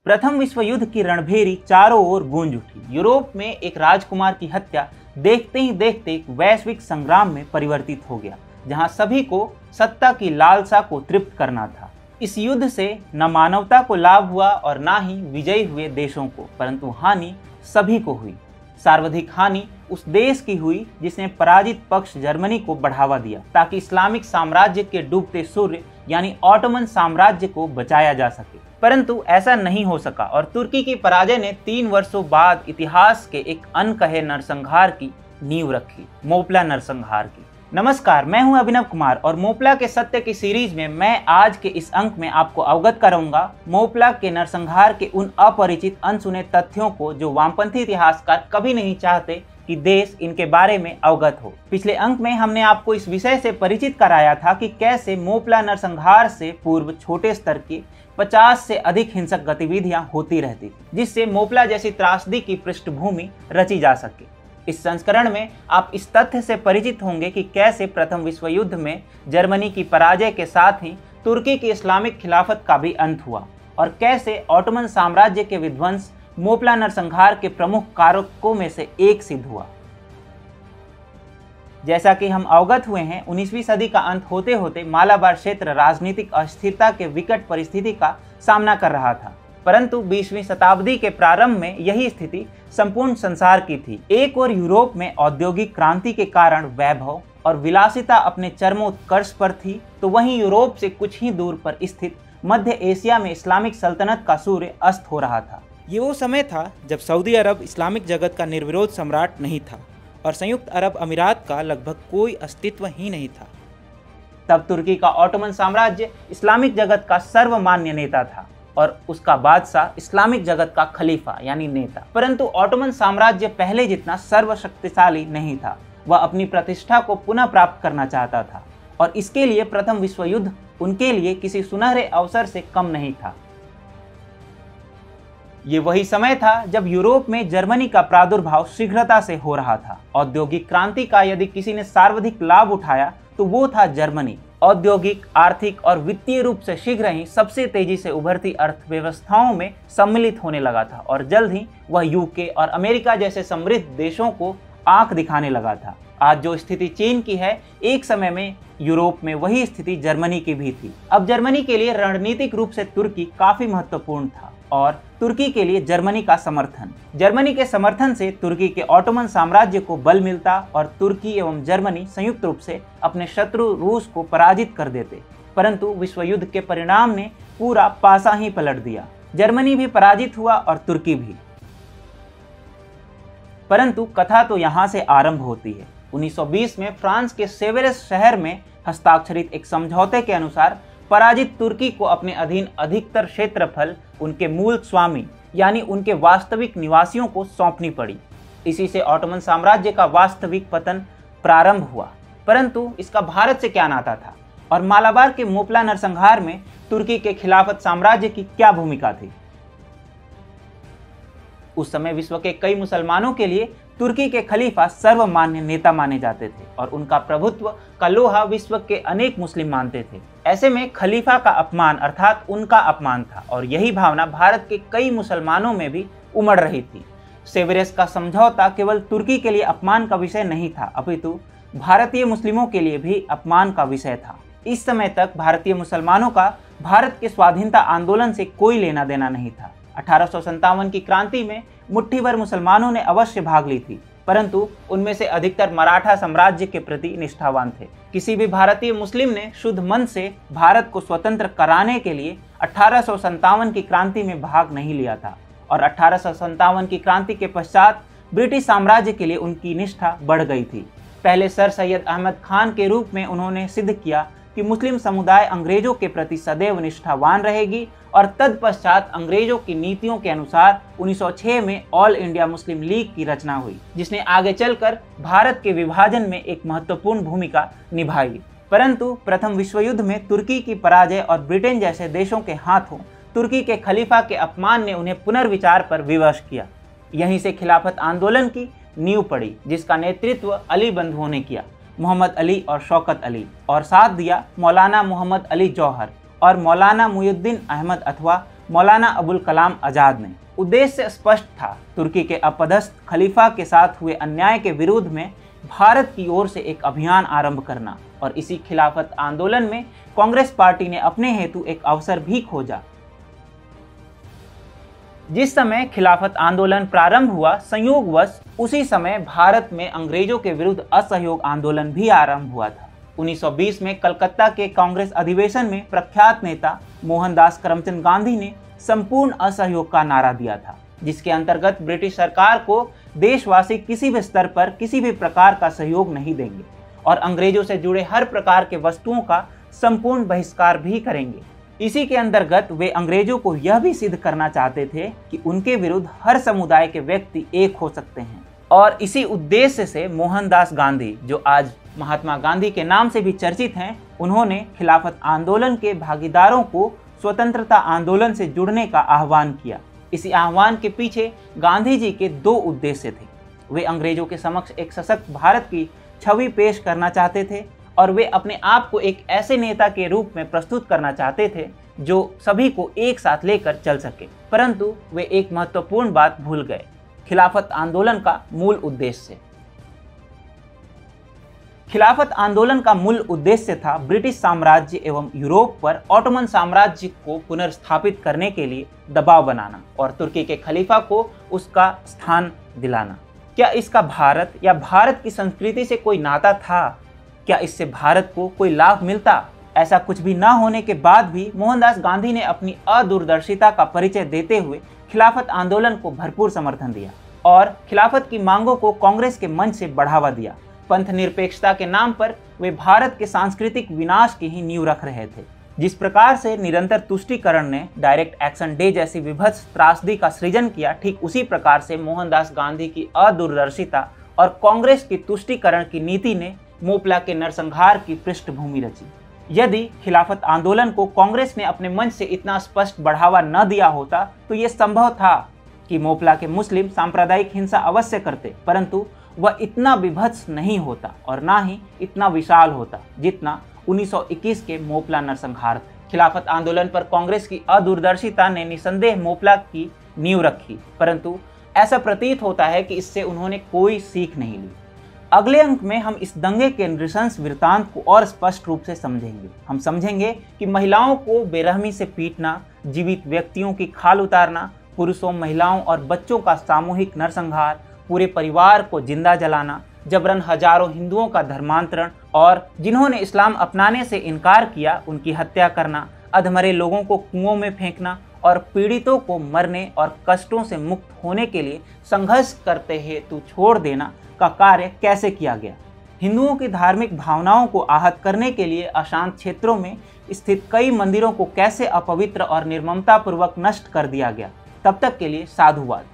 प्रथम विश्व युद्ध की रणभेरी चारों ओर गूंज उठी। यूरोप में एक राजकुमार की हत्या देखते ही देखते एक वैश्विक संग्राम में परिवर्तित हो गया, जहां सभी को सत्ता की लालसा को तृप्त करना था। इस युद्ध से न मानवता को लाभ हुआ और न ही विजयी हुए देशों को, परंतु हानि सभी को हुई। सर्वाधिक हानि उस देश की हुई जिसने पराजित पक्ष जर्मनी को बढ़ावा दिया, ताकि इस्लामिक साम्राज्य के डूबते सूर्य यानी ऑटोमन साम्राज्य को बचाया जा सके। परंतु ऐसा नहीं हो सका और तुर्की की पराजय ने 3 वर्षों बाद इतिहास के एक अनकहे नरसंहार की नींव रखी, मोपला नरसंहार की। नमस्कार, मैं हूं अभिनव कुमार और मोपला के सत्य की सीरीज में मैं आज के इस अंक में आपको अवगत कराऊंगा मोपला के नरसंहार के उन अपरिचित अनसुने तथ्यों को जो वामपंथी इतिहासकार कभी नहीं चाहते कि देश इनके बारे में अवगत हो। पिछले अंक में हमने आपको इस विषय से परिचित कराया था कि कैसे मोपला नरसंहार से पूर्व छोटे स्तर की 50 से अधिक हिंसक गतिविधियां होती रहती थी, जिससे मोपला जैसी त्रासदी की पृष्ठभूमि रची जा सके। इस संस्करण में आप इस तथ्य से परिचित होंगे कि कैसे प्रथम विश्व युद्ध में जर्मनी की पराजय के साथ ही तुर्की की इस्लामिक खिलाफत का भी अंत हुआ और कैसे ऑटोमन साम्राज्य के विध्वंस मोपला नरसंहार के प्रमुख कारकों में से एक सिद्ध हुआ। जैसा कि हम अवगत हुए हैं, 19वीं सदी का अंत होते होते मालाबार क्षेत्र राजनीतिक अस्थिरता के विकट परिस्थिति का सामना कर रहा था, परंतु 20वीं शताब्दी के प्रारंभ में यही स्थिति संपूर्ण संसार की थी। एक ओर यूरोप में औद्योगिक क्रांति के कारण वैभव और विलासिता अपने चरमोत्कर्ष पर थी, तो वहीं यूरोप से कुछ ही दूर पर स्थित मध्य एशिया में इस्लामिक सल्तनत का सूर्य अस्त हो रहा था। ये वो समय था जब सऊदी अरब इस्लामिक जगत का निर्विरोध सम्राट नहीं था और संयुक्त अरब अमीरात का लगभग कोई अस्तित्व ही नहीं था। तब तुर्की का ऑटोमन साम्राज्य इस्लामिक जगत का सर्वमान्य नेता था और उसका बादशाह इस्लामिक जगत का खलीफा यानी नेता। परंतु ऑटोमन साम्राज्य पहले जितना सर्वशक्तिशाली नहीं था। वह अपनी प्रतिष्ठा को पुनः प्राप्त करना चाहता था और इसके लिए प्रथम विश्व युद्ध उनके लिए किसी सुनहरे अवसर से कम नहीं था। ये वही समय था जब यूरोप में जर्मनी का प्रादुर्भाव शीघ्रता से हो रहा था। औद्योगिक क्रांति का यदि किसी ने सर्वाधिक लाभ उठाया तो वो था जर्मनी। औद्योगिक, आर्थिक और वित्तीय रूप से शीघ्र ही सबसे तेजी से उभरती अर्थव्यवस्थाओं में सम्मिलित होने लगा था और जल्द ही वह यूके और अमेरिका जैसे समृद्ध देशों को आंख दिखाने लगा था। आज जो स्थिति चीन की है, एक समय में यूरोप में वही स्थिति जर्मनी की भी थी। अब जर्मनी के लिए रणनीतिक रूप से तुर्की काफी महत्वपूर्ण था और तुर्की के लिए जर्मनी का समर्थन। जर्मनी के समर्थन से तुर्की के ऑटोमन साम्राज्य को बल मिलता और तुर्की एवं जर्मनी संयुक्त रूप से अपने शत्रु रूस को पराजित कर देते। परंतु विश्व युद्ध के परिणाम ने पूरा पासा ही पलट दिया। जर्मनी भी पराजित हुआ और तुर्की भी। परंतु कथा तो यहाँ से आरंभ होती है। 1920 में फ्रांस के सेवेरस शहर में हस्ताक्षरित एक समझौते के अनुसार पराजित तुर्की को अपने अधीन अधिकतर क्षेत्रफल उनके मूल स्वामी यानी उनके वास्तविक निवासियों को सौंपनी पड़ी। इसी से ऑटोमन साम्राज्य का वास्तविक पतन प्रारंभ हुआ। परंतु इसका भारत से क्या नाता था और मालाबार के मोपला नरसंहार में तुर्की के खिलाफत साम्राज्य की क्या भूमिका थी? उस समय विश्व के कई मुसलमानों के लिए तुर्की के खलीफा सर्वमान्य नेता माने जाते थे और उनका प्रभुत्व का लोहा विश्व के अनेक मुस्लिम मानते थे। ऐसे में खलीफा का अपमान अर्थात उनका अपमान था और यही भावना भारत के कई मुसलमानों में भी उमड़ रही थी। सेवेरस का समझौता केवल तुर्की के लिए अपमान का विषय नहीं था, अपितु भारतीय मुस्लिमों के लिए भी अपमान का विषय था। इस समय तक भारतीय मुसलमानों का भारत के स्वाधीनता आंदोलन से कोई लेना देना नहीं था। 1857 की क्रांति में मुट्ठी भर मुसलमानों ने अवश्य भाग ली थी, परंतु उनमें से अधिकतर मराठा साम्राज्य के प्रति निष्ठावान थे। किसी भी भारतीय मुस्लिम ने शुद्ध मन से भारत को स्वतंत्र कराने के लिए 1857 की क्रांति में भाग नहीं लिया था और 1857 की क्रांति के पश्चात ब्रिटिश साम्राज्य के लिए उनकी निष्ठा बढ़ गई थी। पहले सर सैयद अहमद खान के रूप में उन्होंने सिद्ध किया कि मुस्लिम समुदाय अंग्रेजों के प्रति सदैव निष्ठावान रहेगी और तत्पश्चात अंग्रेजों की नीतियों के अनुसार 1906 में ऑल इंडिया मुस्लिम लीग की रचना हुई, जिसने आगे चलकर भारत के विभाजन में एक महत्वपूर्ण भूमिका निभाई। परंतु प्रथम विश्व युद्ध में तुर्की की पराजय और ब्रिटेन जैसे देशों के हाथों तुर्की के खलीफा के अपमान ने उन्हें पुनर्विचार पर विवश किया। यहीं से खिलाफत आंदोलन की नींव पड़ी, जिसका नेतृत्व अली बंधुओं ने किया, मोहम्मद अली और शौकत अली, और साथ दिया मौलाना मोहम्मद अली जौहर और मौलाना मुहिउद्दीन अहमद अथवा मौलाना अबुल कलाम आज़ाद ने। उद्देश्य स्पष्ट था, तुर्की के अपदस्थ खलीफा के साथ हुए अन्याय के विरोध में भारत की ओर से एक अभियान आरंभ करना, और इसी खिलाफत आंदोलन में कांग्रेस पार्टी ने अपने हेतु एक अवसर भी खोजा। जिस समय खिलाफत आंदोलन प्रारंभ हुआ, संयोगवश उसी समय भारत में अंग्रेजों के विरुद्ध असहयोग आंदोलन भी आरंभ हुआ था। 1920 में कलकत्ता के कांग्रेस अधिवेशन में प्रख्यात नेता मोहनदास करमचंद गांधी ने संपूर्ण असहयोग का नारा दिया था, जिसके अंतर्गत ब्रिटिश सरकार को देशवासी किसी भी स्तर पर किसी भी प्रकार का सहयोग नहीं देंगे और अंग्रेजों से जुड़े हर प्रकार के वस्तुओं का संपूर्ण बहिष्कार भी करेंगे। इसी के अंतर्गत वे अंग्रेजों को यह भी सिद्ध करना चाहते थे कि उनके विरुद्ध हर समुदाय के व्यक्ति एक हो सकते हैं। और इसी उद्देश्य से मोहनदास गांधी, जो आज महात्मा गांधी के नाम से भी चर्चित हैं, उन्होंने खिलाफत आंदोलन के भागीदारों को स्वतंत्रता आंदोलन से जुड़ने का आह्वान किया। इसी आह्वान के पीछे गांधी जी के दो उद्देश्य थे। वे अंग्रेजों के समक्ष एक सशक्त भारत की छवि पेश करना चाहते थे और वे अपने आप को एक ऐसे नेता के रूप में प्रस्तुत करना चाहते थे जो सभी को एक साथ लेकर चल सके। परंतु वे एक महत्वपूर्ण बात भूल गए, खिलाफत आंदोलन का मूल उद्देश्य। खिलाफत आंदोलन का मूल उद्देश्य था ब्रिटिश साम्राज्य एवं यूरोप पर ऑटोमन साम्राज्य को पुनर्स्थापित करने के लिए दबाव बनाना और तुर्की के खलीफा को उसका स्थान दिलाना। क्या इसका भारत या भारत की संस्कृति से कोई नाता था? क्या इससे भारत को कोई लाभ मिलता? ऐसा कुछ भी न होने के बाद भी मोहनदास गांधी ने अपनी अदूरदर्शिता का परिचय देते हुए खिलाफत आंदोलन को भरपूर समर्थन दिया और खिलाफत की मांगों को कांग्रेस के मंच से बढ़ावा दिया। पंथ निरपेक्षता के नाम पर वे भारत के सांस्कृतिक विनाश की ही नींव रख रहे थे। जिस प्रकार से निरंतर तुष्टीकरण ने डायरेक्ट एक्शन डे जैसी विभत्स त्रासदी का सृजन किया, ठीक उसी प्रकार से मोहनदास गांधी की अदूरदर्शिता और कांग्रेस की तुष्टीकरण की नीति ने मोपला के नरसंहार की पृष्ठभूमि रची। यदि खिलाफत आंदोलन को कांग्रेस ने अपने मंच से इतना स्पष्ट बढ़ावा न दिया होता तो ये संभव था कि मोपला के मुस्लिम सांप्रदायिक हिंसा अवश्य करते, परंतु वह इतना विभत्स नहीं होता और ना ही इतना विशाल होता जितना 1921 के मोपला नरसंहार थे। खिलाफत आंदोलन पर कांग्रेस की अदूरदर्शिता ने निसंदेह मोपला की नींव रखी, परंतु ऐसा प्रतीत होता है कि इससे उन्होंने कोई सीख नहीं ली। अगले अंक में हम इस दंगे के नृशंस वृत्तांत को और स्पष्ट रूप से समझेंगे। हम समझेंगे कि महिलाओं को बेरहमी से पीटना, जीवित व्यक्तियों की खाल उतारना, पुरुषों, महिलाओं और बच्चों का सामूहिक नरसंहार, पूरे परिवार को जिंदा जलाना, जबरन हजारों हिंदुओं का धर्मांतरण और जिन्होंने इस्लाम अपनाने से इनकार किया उनकी हत्या करना, अधमरे लोगों को कुओं में फेंकना और पीड़ितों को मरने और कष्टों से मुक्त होने के लिए संघर्ष करते हेतु छोड़ देना का कार्य कैसे किया गया। हिंदुओं की धार्मिक भावनाओं को आहत करने के लिए अशांत क्षेत्रों में स्थित कई मंदिरों को कैसे अपवित्र और निर्ममतापूर्वक नष्ट कर दिया गया। तब तक के लिए साधुवाद।